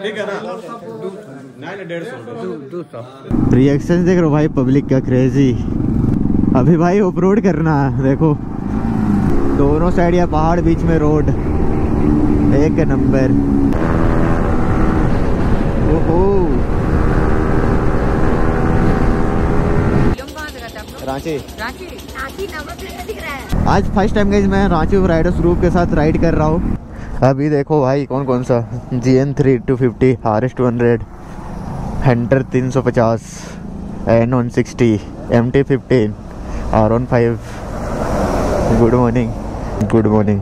ठीक है ना, 150। रिएक्शन देख रहे हो भाई पब्लिक का, क्रेजी। अभी भाई ऑफ रोड करना है, देखो दोनों साइड या पहाड़, बीच में रोड, एक नंबर। ओहो, रांची दिख रहा है। आज फर्स्ट टाइम गाइस मैं रांची राइडर्स ग्रुप के साथ राइड कर रहा हूँ। अभी देखो भाई कौन कौन सा, GN 3250, RS 200, hunter 350, N160, MT 15, R15। Good morning, good morning,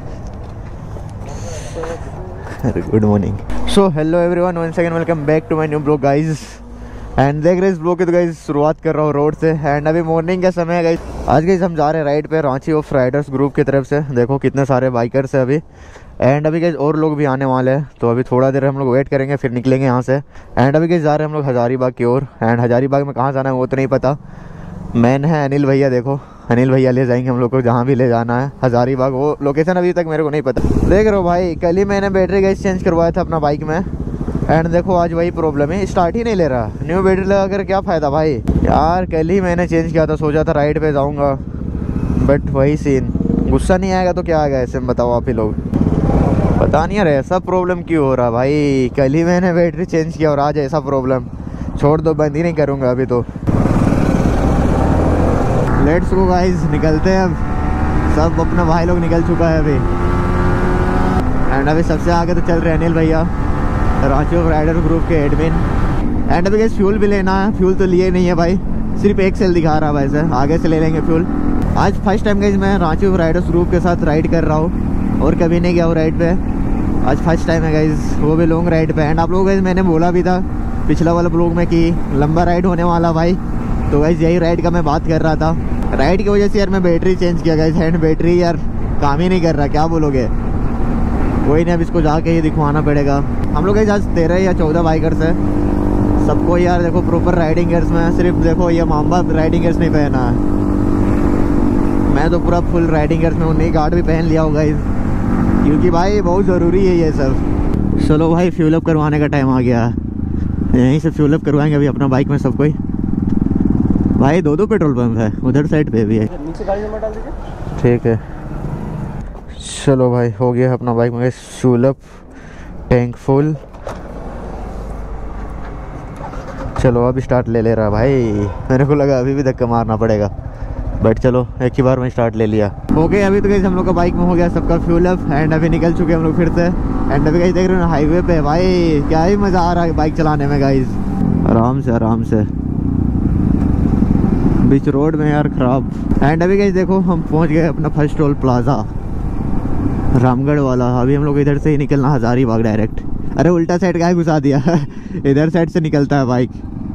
good morning. So hello everyone, once again welcome back to my new blog guys. And देख रहे इस ब्लॉग की तो गाइस शुरुआत कर रहा हूँ रोड से। एंड अभी मॉर्निंग का समय है गाइस। आज गाइस हम जा रहे हैं राइड पे रांची ऑफ राइडर्स ग्रुप की तरफ से। देखो कितने सारे बाइकर्स है अभी। एंड अभी गाइस और लोग भी आने वाले हैं, तो अभी थोड़ा देर हम लोग वेट करेंगे, फिर निकलेंगे यहाँ से। एंड अभी गाइस जा रहे हैं हम लोग हजारीबाग की ओर। एंड हजारीबाग में कहाँ जाना है वो तो नहीं पता। मैन है अनिल भैया, देखो अनिल भैया ले जाएंगे हम लोग को जहाँ भी ले जाना है। हजारीबाग वो लोकेशन अभी तक मेरे को नहीं पता। देख रहे हो भाई, कल ही मैंने बैटरी गाइस चेंज करवाया था अपना बाइक में। एंड देखो आज वही प्रॉब्लम है, स्टार्ट ही नहीं ले रहा। न्यू बैटरी लगा कर क्या फ़ायदा भाई यार। कल ही मैंने चेंज किया था, सोचा था राइड पे जाऊँगा, बट वही सीन। गुस्सा नहीं आएगा तो क्या आएगा ऐसे में, बताओ आप ही लोग। पता नहीं यार ऐसा प्रॉब्लम क्यों हो रहा भाई। कल ही मैंने बैटरी चेंज किया और आज ऐसा प्रॉब्लम। छोड़ दो, बंद ही नहीं करूँगा अभी तो। लेट्स गो गाइस, निकलते हैं अब। सब अपना भाई लोग निकल चुका है अभी। एंड अभी सबसे आगे तो चल रहे अनिल भैया, रांची ऑफ राइडर ग्रुप के एडमिन। एंड अभी गाइस फ्यूल भी लेना है। फ्यूल तो लिए नहीं है भाई, सिर्फ एक सेल दिखा रहा है वैसे, आगे से ले लेंगे फ्यूल। आज फर्स्ट टाइम गाइस मैं रांची ऑफ राइडर्स ग्रुप के साथ राइड कर रहा हूँ, और कभी नहीं गया हूँ राइड पे। आज फर्स्ट टाइम है गाइस, वो भी लॉन्ग राइड पे। एंड आप लोग गाइस मैंने बोला भी था पिछला वाला ब्लॉग में कि लंबा राइड होने वाला भाई, तो गाइस यही राइड का मैं बात कर रहा था। राइड की वजह से यार मैं बैटरी चेंज किया गाइस। हैंड बैटरी यार काम ही नहीं कर रहा, क्या बोलोगे। कोई नहीं, अब इसको जाके ही दिखवाना पड़ेगा। हम लोग आज 13 या 14 बाइकर्स है। सबको यार देखो प्रॉपर राइडिंग गियर्स में, सिर्फ देखो ये मामा राइडिंग गियर्स नहीं पहना है। मैं तो पूरा फुल राइडिंग गियर्स में हूँ, नई गार्ड भी पहन लिया होगा इस, क्योंकि भाई बहुत ज़रूरी है ये सब। चलो भाई फ्यूल अप करवाने का टाइम आ गया। यहीं से फ्यूल अप करवाएंगे अभी अपना बाइक में सब कोई। भाई दो पेट्रोल पंप है, उधर साइड पे भी है। नीचे गाड़ी नंबर डाल दीजिए। ठीक है, चलो भाई हो गया अपना बाइक में फ्यूल अप, टैंक फुल। चलो अब स्टार्ट ले रहा भाई। मेरे को लगा अभी भी धक्का मारना पड़ेगा, बट चलो एक ही बार में स्टार्ट ले लिया। हो गए अभी तो गाइस हम लोग का बाइक में हो गया सबका फ्यूल अप। एंड अभी निकल चुके हम लोग फिर से। एंड अभी गाइस देख रहे हो हाईवे पे भाई क्या ही मज़ा आ रहा है बाइक चलाने में गाइस। आराम से आराम से, बीच रोड में यार खराब। एंड अभी गाइस देखो हम पहुंच गए अपना फर्स्ट टोल प्लाजा, रामगढ़ वाला। अभी हम लोग इधर से ही निकलना हजारीबाग डायरेक्ट। अरे उल्टा साइड का घुसा दिया इधर साइड से निकलता है बाइक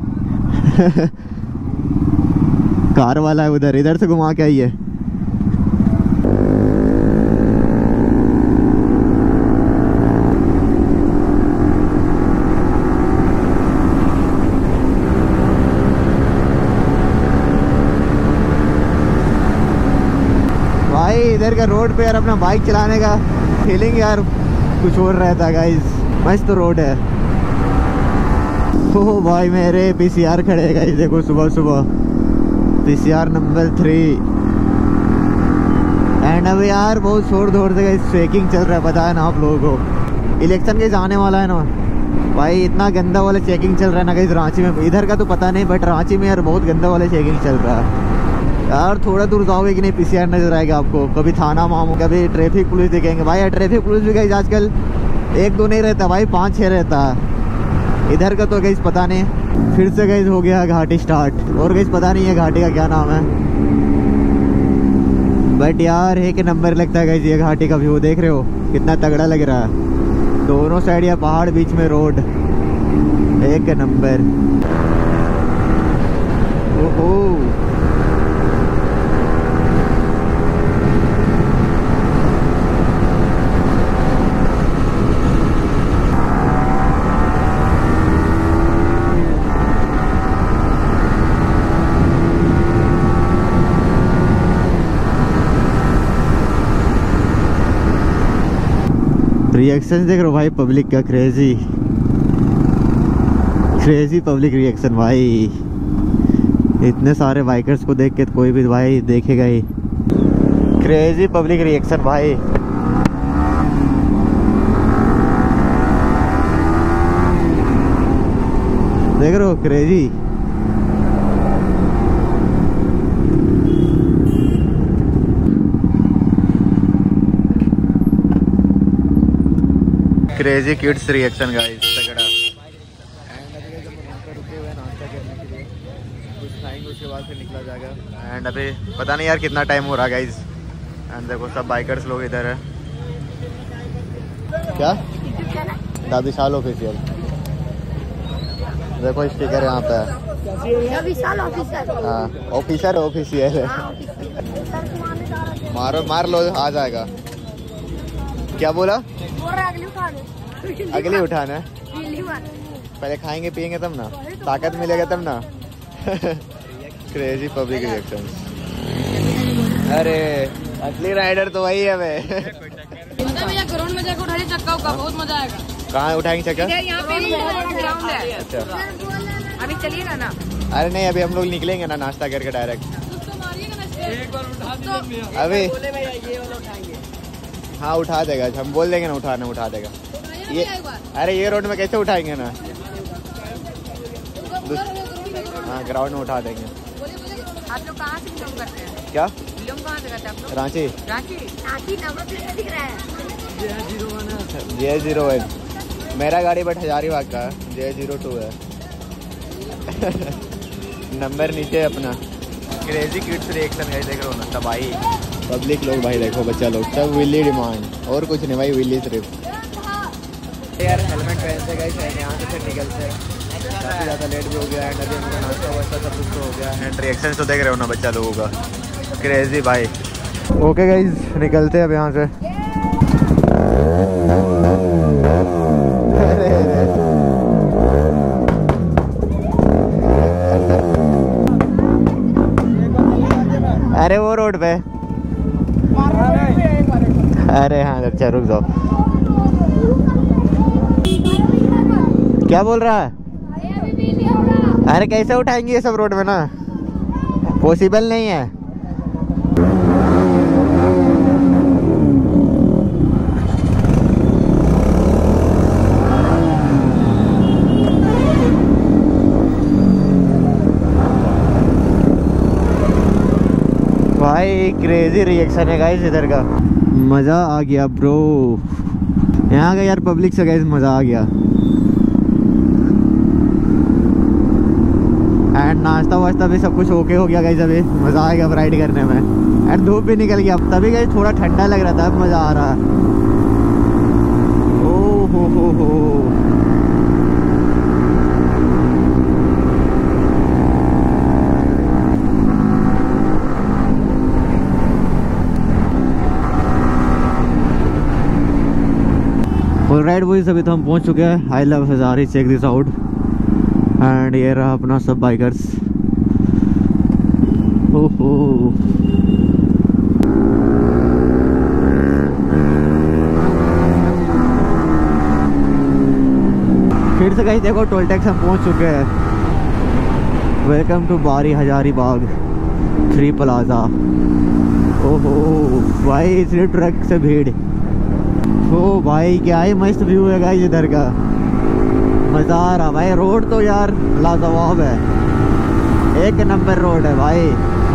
कार वाला है उधर, इधर से घुमा के आइए। भाई इधर का रोड पे यार अपना बाइक चलाने का फीलिंग यार कुछ और रहता है गाइस। मस्त रोड है। ओह भाई मेरे PCR खड़े हैं गाइस, देखो सुबह सुबह PCR नंबर 3। एंड अब यार बहुत शोर शोर से गाइस चेकिंग चल रहा है, पता है ना आप लोगों को। इलेक्शन के जाने वाला है ना भाई, इतना गंदा वाला चेकिंग चल रहा है ना गाइस रांची में। इधर का तो पता नहीं, बट रांची में यार बहुत गंदा वाला चेकिंग चल रहा है यार। थोड़ा दूर जाओगे कि नहीं PCR नजर आएगा आपको। कभी थाना मामू, कभी ट्रैफिक पुलिस दिखेंगे भाई। यार ट्रैफिक पुलिस भी गाइस आजकल 1-2 नहीं रहता भाई, 5-6 रहता है। इधर का तो गाइस पता नहीं। फिर से गाइस हो गया घाटी स्टार्ट, और गाइस पता नहीं है घाटी का क्या नाम है, बट यार एक नंबर लगता है गाइस। ये घाटी का व्यू देख रहे हो कितना तगड़ा लग रहा है। दोनों साइड या पहाड़, बीच में रोड, एक नंबर। ओहो रिएक्शन देख रहे हो भाई पब्लिक का, क्रेजी। क्रेजी पब्लिक रिएक्शन भाई, इतने सारे बाइकर्स को देख के कोई भी भाई देखेगा ही। क्रेजी पब्लिक रिएक्शन भाई। देख रहे हो crazy. Crazy kids reaction guys, तगड़ा। एंड अभी जब हम पर रुके हुए नाश्ता करने के लिए, कुछ खाएंगे उसके बाद फिर निकला जाएगा। एंड अभी पता नहीं यार कितना टाइम हो रहा गाइस। एंड देखो सब बाइकर्स लोग इधर है। क्या दा विशाल ऑफिशियल, देखो स्टिकर यहाँ पे है। विशाल ऑफिसर। हाँ ऑफिसर ऑफिशियल है। मारो मार लो आ जाएगा। क्या बोला? अगली उठाना है, पहले खाएंगे पिएंगे तब ना, ताकत मिलेगा तब ना। Crazy public reaction. अरे असली राइडर तो वही है वे। ग्राउंड में जाकर उठाइए चक्का का, बहुत मजा आएगा। कहाँ उठाएंगे चक्कर? यहाँ पे ग्राउंड है। अच्छा अभी चलिएगा ना। अरे नहीं अभी हम लोग निकलेंगे ना नाश्ता करके डायरेक्ट। अभी हाँ उठा देगा, हम बोल देंगे ना उठाने, उठा देगा ये। अरे ये रोड में कैसे उठाएंगे ना, हाँ ग्राउंड में उठा देंगे। आप लोग कहाँ से बिलोंग करते हैं? क्या बिलोंग कहाँ से करते हैं आप लोग? रांची। नाकी नंबर प्लेट दिख रहा है। J01। मेरा गाड़ी बट हजारीबाग का J02 है। नंबर नीचे अपना। क्रेजी किड्स रिएक्शन है, देख रहे हो ना सब भाई पब्लिक लोग भाई, देखो बच्चा लोग सब विली डिमांड और कुछ नहीं भाई, विली सिर्फ। यार हेलमेट पहनते गए यहाँ से फिर निकलते हैं, काफ़ी ज़्यादा लेट भी हो गया। एंड अभी उनका नाश्ता वास्ता सब कुछ हो गया। एंड रिएक्शन तो देख रहे हो ना बच्चा लोगों का, क्रेजी भाई। ओके गाइज निकलते हैं अब यहाँ से। अरे वो रोड पे, अरे हाँ अच्छा रुक जाओ। क्या बोल रहा है? अरे कैसे उठाएंगे ये सब रोड में ना, पॉसिबल नहीं है। भाई क्रेजी रिएक्शन है गाइस इधर का, मज़ा आ गया ब्रो। यहाँ का यार पब्लिक से गाइस मज़ा आ गया। एंड नाश्ता वास्ता भी सब कुछ ओके हो गया गाइस, अभी मज़ा आएगा अब राइड करने में। एंड धूप भी निकल गया तभी गाइस, थोड़ा ठंडा लग रहा था, अब मज़ा आ रहा है। ओ हो। फुल राइड वही, अभी तो हम पहुंच चुके हैं। I love Hazari, check this out. And ये रहा अपना सब बाइकर्स। ओहो फिर से कहीं देखो टोल टैक्स हम पहुंच चुके हैं। वेलकम टू बारी हजारीबाग फ्री प्लाजा। ओहो भाई इसलिए ट्रक से भीड़। ओ भाई क्या ही मस्त व्यू है गाइस इधर का, मज़ा आ रहा भाई। रोड तो यार लाजवाब है, एक नंबर रोड है भाई।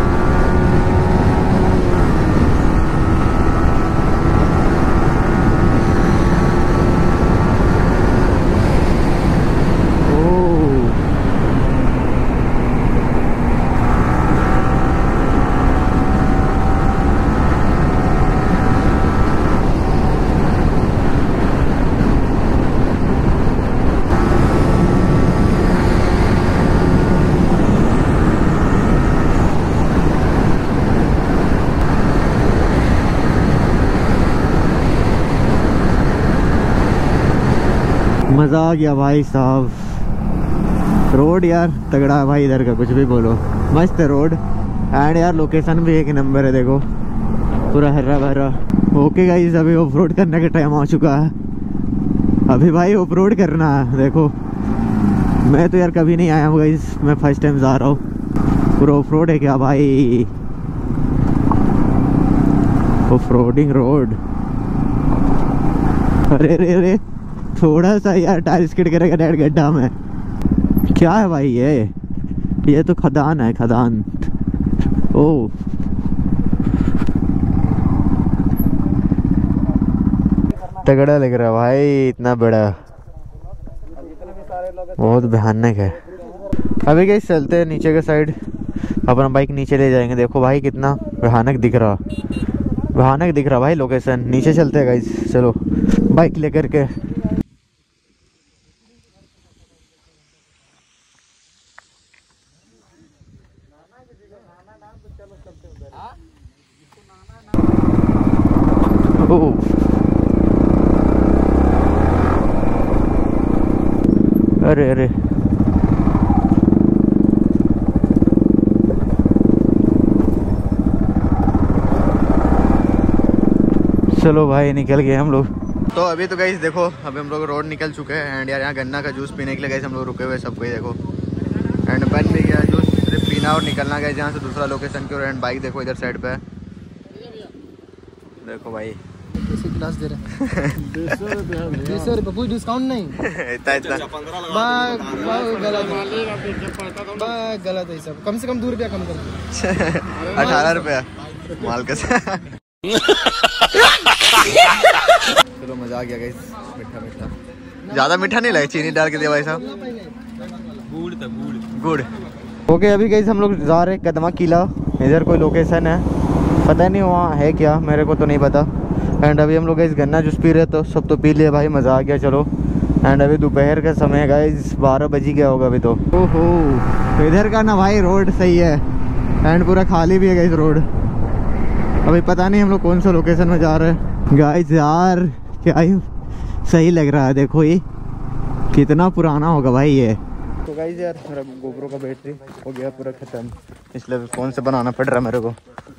मज़ा आ गया भाई साहब। रोड यार तगड़ा है भाई इधर का, कुछ भी बोलो, मस्त है रोड। एंड यार लोकेशन भी एक नंबर है, देखो पूरा हरा भरा। ओके गाइस अभी ऑफ रोड करने का टाइम आ चुका है। अभी भाई ऑफ रोड करना है, देखो मैं तो यार कभी नहीं आया हूँ गाइस, मैं फर्स्ट टाइम जा रहा हूँ। पूरा ऑफ रोड है क्या भाई? Off roading road. अरे रे रे, थोड़ा सा यार टायर स्किड करेगा डैड गड्ढा में। क्या है भाई ये तो खदान है, खदान। ओ तगड़ा लग रहा है भाई, इतना बड़ा, बहुत भयानक है। अभी गाइस चलते हैं नीचे के साइड, अपना बाइक नीचे ले जाएंगे। देखो भाई कितना भयानक दिख रहा, भयानक दिख रहा भाई लोकेशन। नीचे चलते हैं गाइस, चलो बाइक लेकर के। ओह अरे अरे, चलो भाई निकल गए हम लोग। तो अभी तो गाइस देखो, अभी हम लोग रोड निकल चुके हैं एंड यार यहाँ गन्ना का जूस पीने के लिए गाइस हम लोग रुके हुए सब कोई देखो। एंड बन भी गया जूस, सिर्फ पीना और निकलना गया यहाँ से दूसरा लोकेशन की ओर। एंड बाइक देखो इधर साइड पे देखो भाई, कैसे क्लास दे रहे हैं? 200 रुपये, कोई डिस्काउंट नहीं। इतना गलत है सब, कम से कम 2 रुपया कम कर। 18 रुपया माल का। चलो मजा आ गया गाइस, मीठा मीठा, ज्यादा मीठा नहीं लगा, चीनी डाल के दिया भाई साहब, गुड़। ओके अभी गाइस हम लोग जा रहे कदमा किला, इधर कोई लोकेशन है, पता नहीं वहाँ है क्या, मेरे को तो नहीं पता। एंड अभी हम लोग गाइस गन्ना जूस पी रहे, तो सब तो पी लिए भाई, मज़ा आ गया। चलो एंड अभी दोपहर का समय है गाइस, 12 बजी गया होगा अभी तो। ओहो तो इधर का ना भाई रोड सही है एंड पूरा खाली भी है गाइस रोड। अभी पता नहीं हम लोग कौन सा लोकेशन में जा रहे हैं गाइस। यार क्या ही सही लग रहा है, देखो ये कितना पुराना होगा भाई ये। तो गाइस यार मेरा गोप्रो का बैटरी हो गया पूरा खत्म, इसलिए फ़ोन से बनाना पड़ रहा है मेरे को।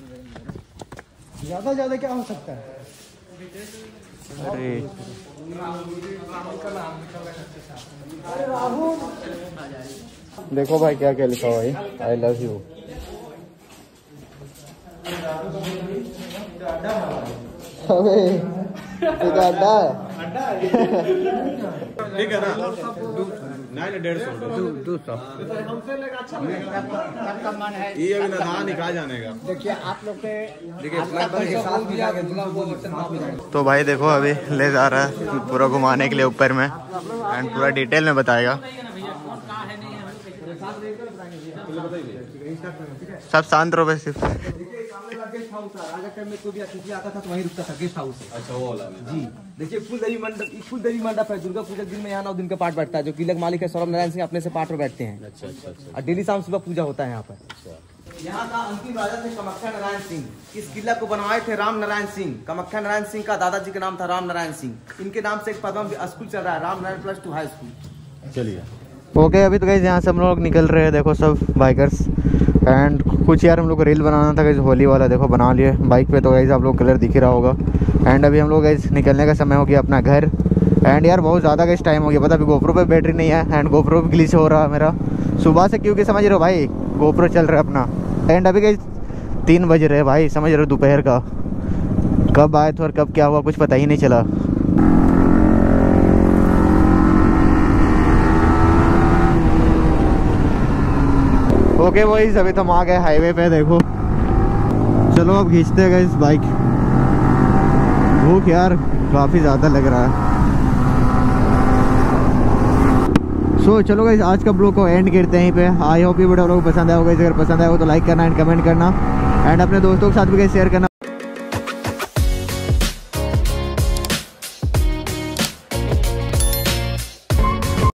ज़्यादा क्या हो सकता है? अरे देखो भाई क्या क्या लिखा हुआ भाई, आई लव यू। अबे ये अड्डा है, ठीक है ना? 200 ये अभी ना निकाल जाने का। देखिए आप लोग तो भाई देखो अभी ले जा रहा है पूरा घुमाने के लिए ऊपर में एंड पूरा डिटेल में बताएगा। सब शांत रहो सिर्फ। में कोई भी अतिथि आता था तो वहीं रुकता था, गेस्ट हाउस। अच्छा वो वाला जी। देखिए फुलदेवी मंडप है, दुर्गा पूजा के दिन में यहाँ 9 दिन का पाठ बैठता है, जो किलक मालिक है सौरभ नारायण सिंह अपने से पाठ में बैठते हैं। अच्छा अच्छा अच्छा। और डेली शाम सुबह पूजा होता है यहाँ पर। यहाँ का अंतिम राजा थे कामाख्या नारायण सिंह। इस किला को बनवाए थे राम नारायण सिंह। कामाख्या नारायण सिंह का दादाजी का नाम था राम नारायण सिंह। इनके नाम से एक पद्म स्कूल चल रहा है, राम नारायण +2 हाई स्कूल। चलिए ओके अभी तो गाइस यहाँ से हम लोग निकल रहे हैं, देखो सब बाइकर्स। एंड कुछ यार हम लोग को रील बनाना था गाइस, होली वाला देखो बना लिए बाइक पे, तो गाइस आप लोग कलर दिख ही रहा होगा। एंड अभी हम लोग गाइस निकलने का समय हो गया अपना घर। एंड यार बहुत ज़्यादा गाइस टाइम हो गया, पता अभी गोप्रो पे बैटरी नहीं है एंड गोप्रो भी ग्लिच हो रहा है मेरा सुबह से, क्योंकि समझ रहे हो भाई गोप्रो चल रहा है अपना। एंड अभी गाइस 3 बज रहे भाई, समझ रहे हो दोपहर का, कब आए थे और कब क्या हुआ कुछ पता ही नहीं चला। ओके वही अभी तो हम आ गए हाईवे पे, देखो चलो अब खींचते हैं गाइस बाइक। भूख यार काफ़ी ज़्यादा लग रहा है। सो चलो गाइस आज का ब्लॉग को एंड करते हैं यहीं पे। आई होप ये वीडियो लोगों को पसंद आया होगा, अगर पसंद आया हो तो लाइक करना एंड कमेंट करना एंड अपने दोस्तों के साथ भी गाइस शेयर करना।